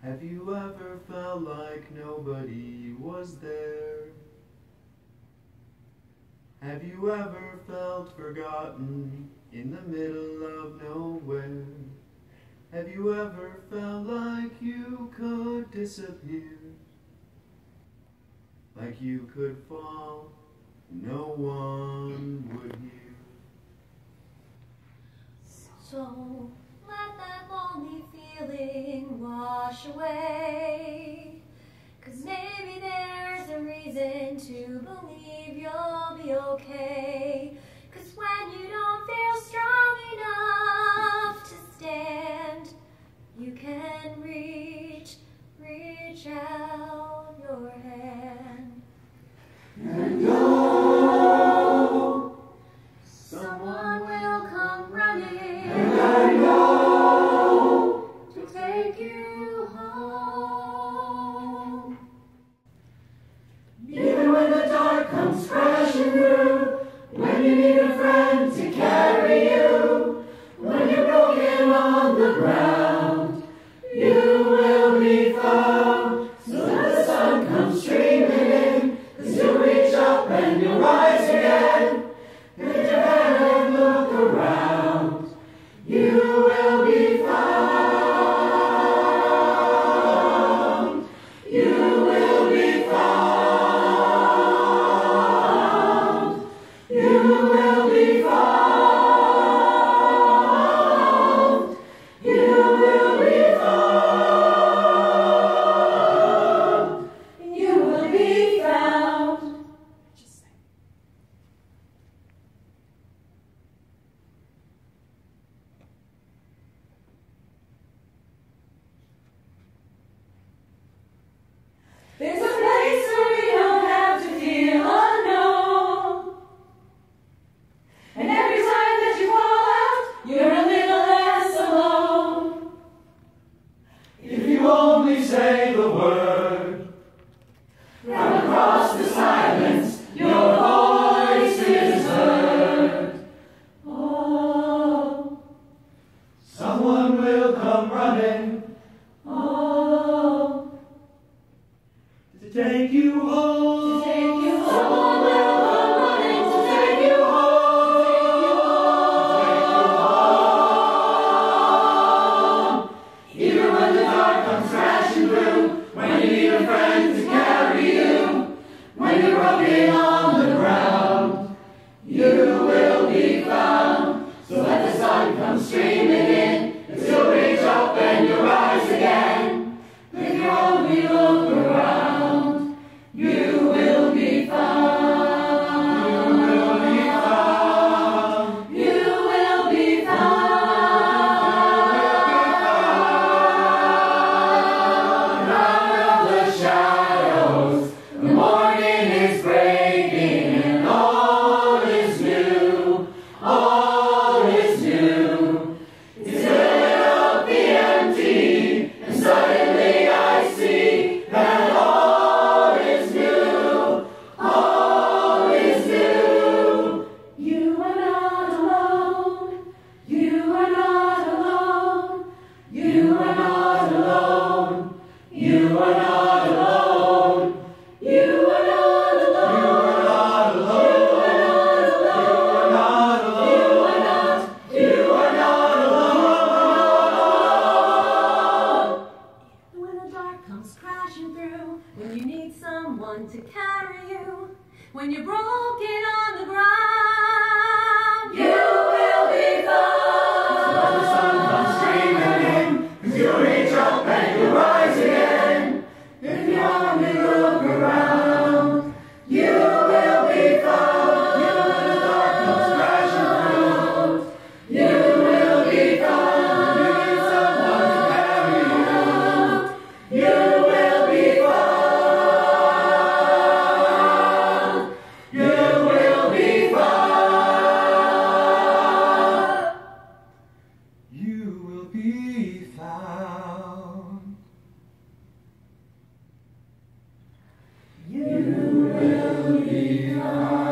Have you ever felt like nobody was there? Have you ever felt forgotten in the middle of nowhere? Have you ever felt like you could disappear? Like you could fall, no one would hear? So let that lonely feeling wash away, 'cause maybe there's a reason to believe you'll be okay. 'Cause when you don't feel strong enough to stand, you can reach out your hand. And know someone will come running, and I know to take you home. even when the dark comes crashing through, when you need a friend to carry you, when you're broken on the ground, you will be found. So let the sun come streaming in, 'cause you'll reach up and you'll rise again. Lift your head and look around, you will be found. You will be found. You will be found. You will be found. You will be found. Just say. There's a place where we don't have to feel unknown, and every time that you fall out, you're a little less alone. If you only say the word, from across the silence, your voice is heard. Oh, Someone will come running oh, to take you home. to take you home. Someone will come running to take you home. Even when the dark comes crashing through, when you need a friend to carry you, when you're broken on the ground, you will be found. So let the sun come streaming in, you'll reach up and you'll rise again. If you only look around, you will be found. You will be found. You will be found. Out of the shadows, the morning is breaking, and all is new. All is new. It's filling up the empty, and suddenly I see that all is new. All is new. You are not alone. You are not alone. You are not alone. You are not alone. You are not alone. You are not alone. You are not alone. You are not. You are not alone. When the dark comes crashing through, when you need someone to carry you, when you're broken on the ground, you will be found. Let the sun come streaming in, 'cause you'll reach up and you'll rise again. If you only look around, you will be found. When the dark comes crashing through, you will be found. You need someone to carry you. You will be found. You will be found. You will be found. You will be found.